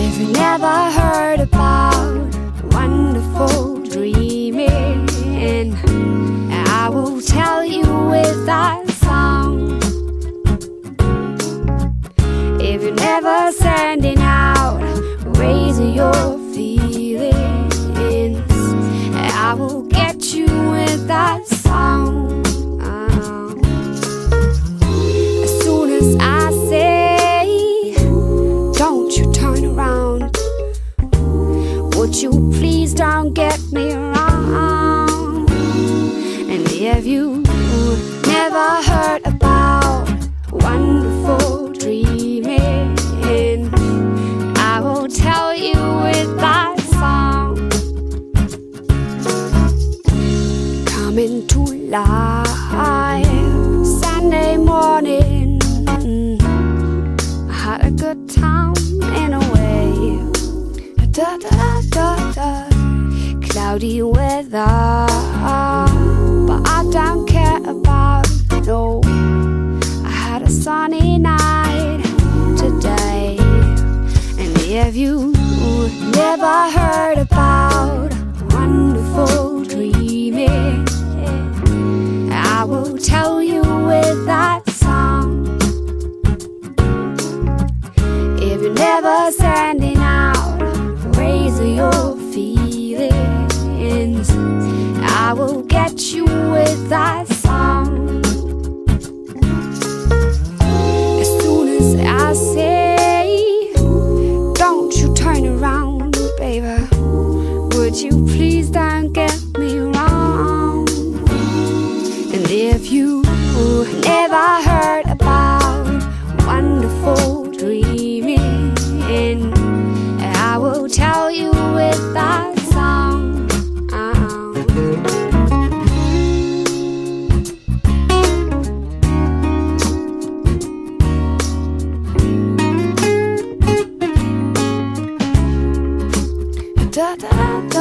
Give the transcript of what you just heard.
If you never heard about wonderful dreaming, I will tell you with that song. If you're never sending out, raising your feelings, I will get you with that song. As soon as I say, don't you turn around, would you please don't get me wrong. And if you never heard about wonderful dreaming, I will tell you with that song. Coming to life Sunday morning, I had a good time in a way. Da da da da, cloudy weather, but I don't care about it, no. I had a sunny night today. And if you never heard about wonderful dreaming, I will tell you with that song. If you're never sending out, raising your feelings, I will get you with that song. As soon as I say, don't you turn around, baby, would you please don't get me wrong. And if you never heard about wonderful dreaming, I will tell you with that song. Da da da.